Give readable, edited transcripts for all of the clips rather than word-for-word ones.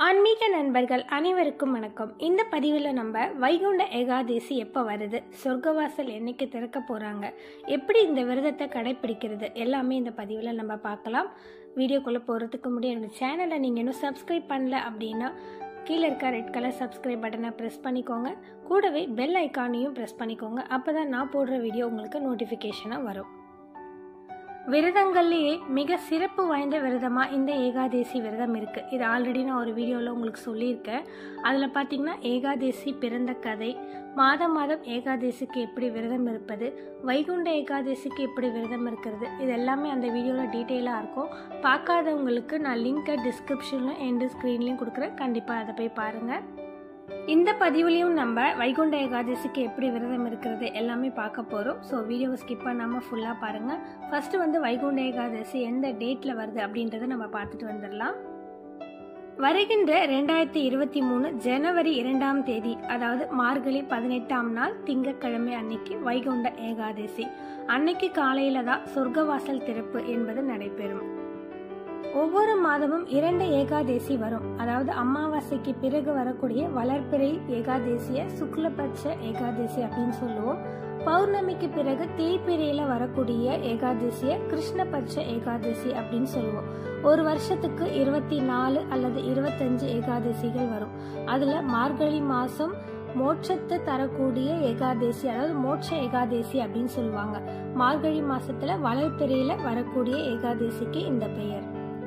ஆன்மீக நண்பர்கள் அனைவருக்கும் வணக்கம். இந்த பதிவில் நம்ம வைகுண்ட ஏகாதசி எப்போ வருது, சொர்க்கவாசல் என்னைக்கு திறக்க போகிறாங்க, எப்படி இந்த விரதத்தை கடைப்பிடிக்கிறது எல்லாமே இந்த பதிவில் நம்ம பார்க்கலாம். வீடியோக்குள்ளே போகிறதுக்கு முன்னாடி என்னோடய சேனலை நீங்கள் இன்னும் சப்ஸ்கிரைப் பண்ணல அப்படின்னா கீழே இருக்க ரெட் கலர் சப்ஸ்கிரைப் பட்டனை ப்ரெஸ் பண்ணிக்கோங்க. கூடவே பெல் ஐக்கானையும் ப்ரெஸ் பண்ணிக்கோங்க. அப்போ தான் நான் போடுற வீடியோ உங்களுக்கு நோட்டிஃபிகேஷனாக வரும். விரதங்கள்லேயே மிக சிறப்பு வாய்ந்த விரதமாக இந்த ஏகாதசி விரதம் இருக்குது. இது ஆல்ரெடி நான் ஒரு வீடியோவில் உங்களுக்கு சொல்லியிருக்கேன். அதில் பார்த்தீங்கன்னா ஏகாதசி பிறந்த கதை, மாதம் மாதம் ஏகாதசிக்கு எப்படி விரதம் இருப்பது, வைகுண்ட ஏகாதசிக்கு எப்படி விரதம் இருக்கிறது, இது எல்லாமே அந்த வீடியோவில் டீட்டெயிலாக இருக்கும். பார்க்காதவங்களுக்கு நான் லிங்க்கை டிஸ்கிரிப்ஷன்லையும் எண்டு ஸ்க்ரீன்லையும் கொடுக்குறேன். கண்டிப்பாக அதை போய் பாருங்கள். இந்த பதிவுலையும் நம்ம வைகுண்ட ஏகாதசிக்கு எப்படி விரதம் இருக்கிறது எல்லாமே பார்க்க போகிறோம். ஸோ வீடியோவை ஸ்கிப் பண்ணாமல் ஃபுல்லாக பாருங்கள். ஃபஸ்ட்டு வைகுண்ட ஏகாதசி எந்த டேட்டில் வருது அப்படின்றத நம்ம பார்த்துட்டு வந்துடலாம். வருகின்ற 2023 ஜனவரி 2ஆம் தேதி, அதாவது மார்கழி 18ஆம் நாள் திங்கட்கிழமை அன்னைக்கு வைகுண்ட ஏகாதசி. அன்னைக்கு காலையில் தான் சொர்க்கவாசல் திறப்பு என்பது நடைபெறும். ஒவ்வொரு மாதமும் 2 ஏகாதசி வரும். அதாவது அமாவாசைக்கு பிறகு வரக்கூடிய வளர்பிறை ஏகாதசியை சுக்லபட்ச ஏகாதசி அப்படின்னு சொல்லுவோம். பௌர்ணமிக்கு பிறகு தேய்பிரையில வரக்கூடிய ஏகாதசியை கிருஷ்ணபட்ச ஏகாதசி அப்படின்னு சொல்லுவோம். ஒரு வருஷத்துக்கு 24 அல்லது 25 ஏகாதசிகள் வரும். அதுல மார்கழி மாசம் மோட்சத்தை தரக்கூடிய ஏகாதசி, அதாவது மோட்ச ஏகாதசி அப்படின்னு சொல்லுவாங்க. மார்கழி மாசத்துல வளர்பிறையில வரக்கூடிய ஏகாதசிக்கு இந்த பெயர்.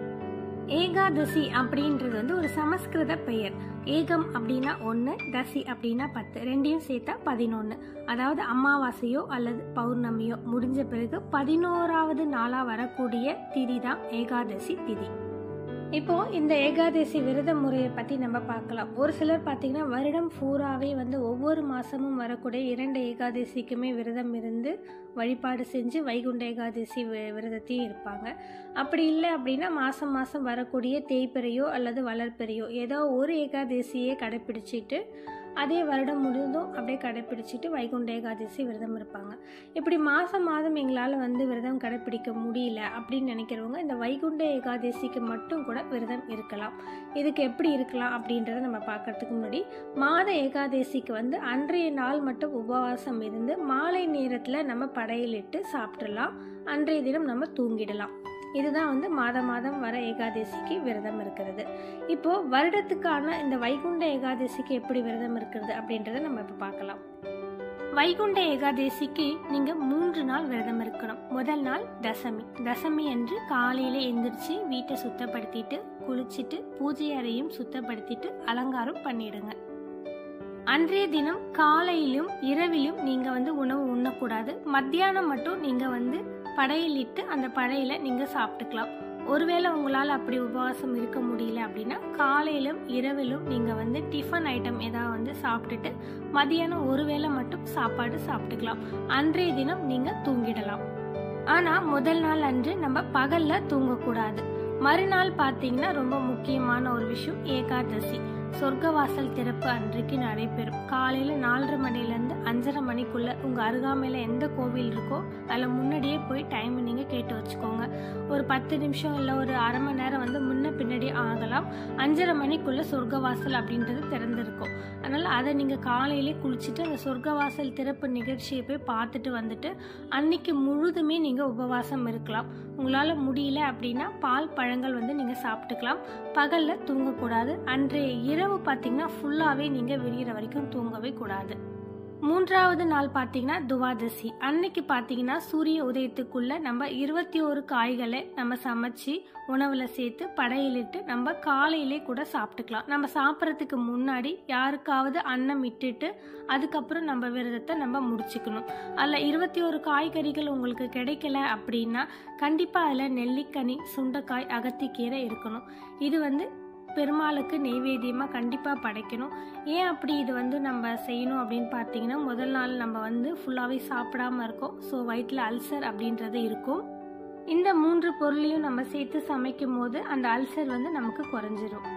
ஏகாதசி அப்படின்றது ஒரு சமஸ்கிருத பெயர். ஏகம் அப்படின்னா 1, தசி அப்படின்னா 10, ரெண்டையும் சேர்த்தா 11. அதாவது அமாவாசையோ அல்லது பௌர்ணமியோ முடிஞ்ச பிறகு 11வது நாளா வரக்கூடிய திதி தான் ஏகாதசி திதி. இப்போ இந்த ஏகாதசி விரத முறையை பற்றி நம்ம பார்க்கலாம். ஒரு சிலர் பார்த்தீங்கன்னா வருடம் பூராவே ஒவ்வொரு மாதமும் வரக்கூடிய 2 ஏகாதசிக்குமே விரதம் இருந்து வழிபாடு செஞ்சு வைகுண்ட ஏகாதசி விரதத்தையும் இருப்பாங்க. அப்படி இல்லை அப்படின்னா மாதம் மாதம் வரக்கூடிய தேய்பிறையோ அல்லது வளர்பிறையோ ஏதோ ஒரு ஏகாதசியை கடைப்பிடிச்சிட்டு அதே வருடம் முழுதும் அப்படியே கடைப்பிடிச்சிட்டு வைகுண்ட ஏகாதசி விரதம் இருப்பாங்க. இப்படி மாதம் மாதம் எங்களால் விரதம் கடைப்பிடிக்க முடியல அப்படின்னு நினைக்கிறவங்க இந்த வைகுண்ட ஏகாதசிக்கு மட்டும் கூட விரதம் இருக்கலாம். இதுக்கு எப்படி இருக்கலாம் அப்படின்றத நம்ம பார்க்கறதுக்கு முன்னாடி, மாத ஏகாதசிக்கு அன்றைய நாள் மட்டும் உபவாசம் இருந்து மாலை நேரத்தில் நம்ம படையலிட்டு சாப்பிடலாம். அன்றைய தினம் நம்ம தூங்கிடலாம். இதுதான் மாதம் மாதம் வர ஏகாதசிக்கு விரதம் இருக்கிறது. இப்போ வருடத்துக்கான இந்த வைகுண்ட ஏகாதசிக்கு எப்படி விரதம் இருக்கிறது அப்படின்றத நம்ம இப்போ பார்க்கலாம். வைகுண்ட ஏகாதசிக்கு நீங்க 3 நாள் விரதம் இருக்கணும். முதல் நாள் தசமி. தசமி அன்று காலையில எந்திரிச்சு வீட்டை சுத்தப்படுத்திட்டு குளிச்சுட்டு பூஜை அறையும் சுத்தப்படுத்திட்டு அலங்காரம் பண்ணிடுங்க. அன்றைய தினம் காலையிலும் இரவிலும் நீங்க உணவு உண்ணக்கூடாது. மத்தியானம் மட்டும் நீங்க படையலிட்டு அந்த படையில நீங்க சாப்பிட்டுக்கலாம். ஒருவேளை உங்களால் அப்படி உபவாசம் இருக்க முடியல அப்படின்னா காலையிலும் இரவிலும் நீங்க டிஃபன் ஐட்டம் ஏதாவது சாப்பிட்டுட்டு மதியானம் ஒருவேளை மட்டும் சாப்பாடு சாப்பிட்டுக்கலாம். அன்றைய தினம் நீங்க தூங்கிடலாம். ஆனா முதல் நாள் அன்று நம்ம பகல்ல தூங்கக்கூடாது. மறுநாள் பார்த்தீங்கன்னா ரொம்ப முக்கியமான ஒரு விஷயம், ஏகாதசி சொர்க்கவாசல் திறப்பு அன்றைக்கு நடைபெறும். காலையில் 4:30 மணிலேருந்து 5:30 மணிக்குள்ளே உங்கள் அருகாமையில் எந்த கோவில் இருக்கோ அதில் முன்னாடியே போய் டைம் நீங்கள் கேட்டு வச்சுக்கோங்க. ஒரு 10 நிமிஷம் இல்லை ஒரு அரை மணி நேரம் முன்ன பின்னாடி ஆகலாம். 5:30 மணிக்குள்ளே சொர்க்கவாசல் அப்படின்றது திறந்திருக்கும். அதனால் அதை நீங்கள் காலையிலே குளிச்சுட்டு அந்த சொர்க்கவாசல் திறப்பு நிகழ்ச்சியை போய் பார்த்துட்டு வந்துட்டு அன்னைக்கு முழுதுமே நீங்கள் உபவாசம் இருக்கலாம். உங்களால் முடியல அப்படின்னா பால் பழங்கள் நீங்கள் சாப்பிட்டுக்கலாம். பகலில் தூங்கக்கூடாது. அன்றைய இரவு பார்த்தீங்கன்னா ஃபுல்லாகவே நீங்கள் விடிகிற வரைக்கும் தூங்கவே கூடாது. 3வது நாள் பார்த்தீங்கன்னா துவாதசி. அன்னைக்கு பார்த்தீங்கன்னா சூரிய உதயத்துக்குள்ள நம்ம 21 காய்களை நம்ம சமைச்சு உணவில் சேர்த்து படையலிட்டு நம்ம காலையிலே கூட சாப்பிட்டுக்கலாம். நம்ம சாப்பிட்றதுக்கு முன்னாடி யாருக்காவது அன்னம் இட்டுட்டு அதுக்கப்புறம் நம்ம விரதத்தை நம்ம முடிச்சுக்கணும். அதில் 21 காய்கறிகள் உங்களுக்கு கிடைக்கல அப்படின்னா கண்டிப்பாக அதில் நெல்லிக்கனி, சுண்டைக்காய், அகத்திக்கீரை இருக்கணும். இது பெருமாளுக்கு நெய்வேத்தியமாக கண்டிப்பாக படைக்கணும். ஏன் அப்படி இது நம்ம செய்யணும் அப்படின்னு பார்த்தீங்கன்னா, முதல் நாள் நம்ம ஃபுல்லாகவே சாப்பிடாமல் இருக்கோம். ஸோ வயிற்றில் அல்சர் அப்படின்றது இருக்கும். இந்த 3 பொருளையும் நம்ம சேர்த்து சமைக்கும் போது அந்த அல்சர் நமக்கு குறைஞ்சிரும்.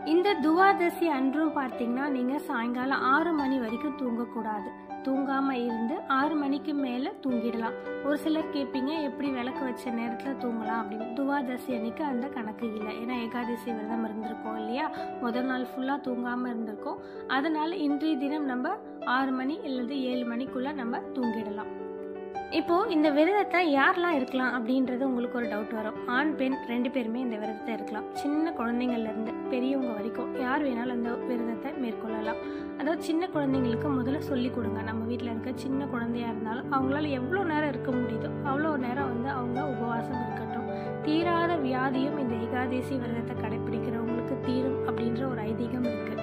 இந்த துவாதசி அன்றும் பார்த்தீங்கன்னா நீங்கள் சாயங்காலம் 6 மணி வரைக்கும் தூங்கக்கூடாது. தூங்காமல் இருந்து 6 மணிக்கு மேலே தூங்கிடலாம். ஒரு சிலர் கேட்பீங்க எப்படி விளக்கு வச்ச நேரத்தில் தூங்கலாம் அப்படின்னு. துவாதசி அன்னைக்கு அந்த கணக்கு இல்லை. ஏன்னா ஏகாதசி விரதம் இருந்திருக்கோம் இல்லையா, முதல் நாள் ஃபுல்லாக தூங்காமல் இருந்திருக்கோம். அதனால் இன்றைய தினம் நம்ம 6 மணி அல்லது 7 மணிக்குள்ளே நம்ம தூங்கிடலாம். இப்போது இந்த விரதத்தை யாரெல்லாம் இருக்கலாம் அப்படின்றது உங்களுக்கு ஒரு டவுட் வரும். ஆண் பெண் 2 பேருமே இந்த விரதத்தை இருக்கலாம். சின்ன குழந்தைங்கள்லேருந்து பெரியவங்க வரைக்கும் யார் வேணாலும் அந்த விரதத்தை மேற்கொள்ளலாம். அதாவது சின்ன குழந்தைங்களுக்கு முதல்ல சொல்லிக் கொடுங்க. நம்ம வீட்டில் இருக்க சின்ன குழந்தையாக இருந்தாலும் அவங்களால எவ்வளோ நேரம் இருக்க முடியுதோ அவ்வளோ நேரம் அவங்க உபவாசம் இருக்கட்டும். தீராத வியாதியும் இந்த ஏகாதசி விரதத்தை கடைப்பிடிக்கிறவங்களுக்கு தீரும் அப்படின்ற ஒரு ஐதீகம் இருக்குது.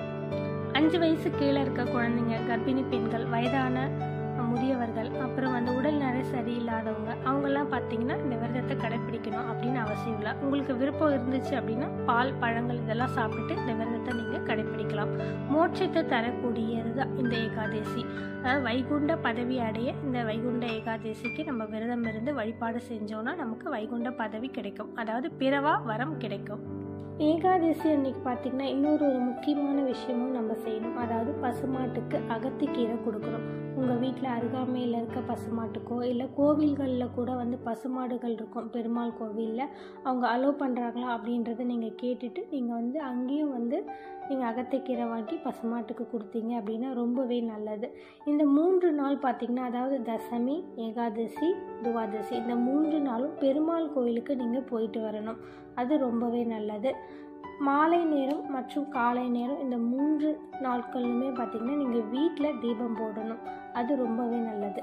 5 வயசு கீழே இருக்க குழந்தைங்க, கர்ப்பிணி பெண்கள், வயதான முதியவர்கள், அப்புறம் உடல்நல சரியில்லாதவங்க, அவங்கெல்லாம் பார்த்தீங்கன்னா இந்த விரதத்தை கடைப்பிடிக்கணும் அப்படின்னு அவசியம் இல்லை. உங்களுக்கு விருப்பம் இருந்துச்சு அப்படின்னா பால், பழங்கள் இதெல்லாம் சாப்பிட்டுட்டு இந்த விரதத்தை நீங்கள் கடைப்பிடிக்கலாம். மோட்சத்தை தரக்கூடியது தான் இந்த ஏகாதசி. அதாவது வைகுண்ட பதவி அடைய இந்த வைகுண்ட ஏகாதசிக்கு நம்ம விரதம் இருந்து வழிபாடு செஞ்சோன்னா நமக்கு வைகுண்ட பதவி கிடைக்கும். அதாவது பிறவா வரம் கிடைக்கும். ஏகாதசி அன்னைக்கு பார்த்திங்கன்னா இன்னொரு முக்கியமான விஷயமும் நம்ம செய்யணும். அதாவது பசுமாட்டுக்கு அகத்திக்கீரை கொடுக்கணும். உங்கள் வீட்டில் அருகாமையில் இருக்க பசுமாட்டுக்கோ இல்லை கோவில்களில் கூட பசுமாடுகள் இருக்கும். பெருமாள் கோவிலில் அவங்க அலோவ் பண்ணுறாங்களா அப்படின்றத நீங்கள் கேட்டுட்டு நீங்கள் அங்கேயும் நீங்கள் அகத்திக்கீரை வாங்கி பசுமாட்டுக்கு கொடுத்தீங்க அப்படின்னா ரொம்பவே நல்லது. இந்த 3 நாள் பார்த்திங்கன்னா, அதாவது தசமி, ஏகாதசி, துவாதசி, இந்த 3 நாளும் பெருமாள் கோயிலுக்கு நீங்கள் போயிட்டு வரணும். அது ரொம்பவே நல்லது. மாலை நேரம் மற்றும் காலை நேரம் இந்த 3 நாட்களுமே பார்த்திங்கன்னா நீங்கள் வீட்டில் தீபம் போடணும். அது ரொம்பவே நல்லது.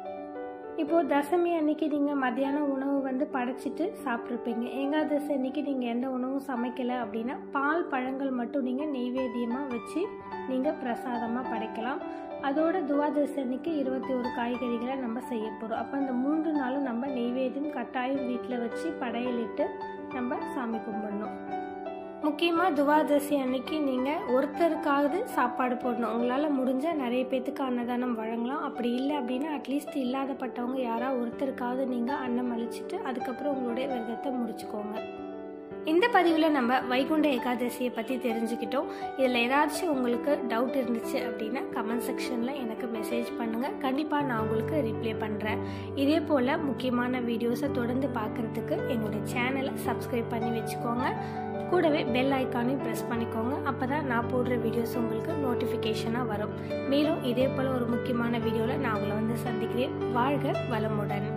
இப்போது தசமி அன்னைக்கு நீங்கள் மத்தியானம் உணவு படைச்சிட்டு சாப்பிட்ருப்பீங்க. ஏகாதசி அன்னைக்கு நீங்கள் எந்த உணவும் சமைக்கலை அப்படின்னா பால், பழங்கள் மட்டும் நீங்கள் நெய்வேத்தியமாக வச்சு நீங்கள் பிரசாதமாக படைக்கலாம். அதோட துவாதசி அன்னைக்கு 21 காய்கறிகளை நம்ம செய்ய போகிறோம். அப்போ அந்த 3 நாளும் நம்ம நெய்வேத்தியம் கட்டாயம் வீட்டில் வச்சு படையலிட்டு நம்ம சாமி கும்பிடணும். முக்கியமாக துவாதசி அன்னைக்கு நீங்கள் ஒருத்தருக்காவது சாப்பாடு போடணும். உங்களால் முடிஞ்ச நிறைய பேத்துக்கு அன்னதானம் வழங்கலாம். அப்படி இல்லை அப்படின்னா அட்லீஸ்ட் இல்லாதப்பட்டவங்க யாராவது ஒருத்தருக்காவது நீங்கள் அன்னம் அளிச்சுட்டு அதுக்கப்புறம் உங்களுடைய விரதத்தை முடிச்சுக்கோங்க. இந்த பதிவில் நம்ம வைகுண்ட ஏகாதசியை பற்றி தெரிஞ்சுக்கிட்டோம். இதில் ஏதாச்சும் உங்களுக்கு டவுட் இருந்துச்சு அப்படின்னா கமெண்ட் செக்ஷனில் எனக்கு மெசேஜ் பண்ணுங்கள். கண்டிப்பாக நான் உங்களுக்கு ரிப்ளை பண்ணுறேன். இதே போல் முக்கியமான வீடியோஸை தொடர்ந்து பார்க்குறதுக்கு என்னுடைய சேனலை சப்ஸ்கிரைப் பண்ணி வச்சுக்கோங்க. கூடவே பெல் ஐக்கானையும் ப்ரெஸ் பண்ணிக்கோங்க. அப்போ தான் நான் போடுற வீடியோஸ் உங்களுக்கு நோட்டிஃபிகேஷனாக வரும். மேலும் இதே போல் ஒரு முக்கியமான வீடியோவில் நான் உங்களை சந்திக்கிறேன். வாழ்க வளமுடன்.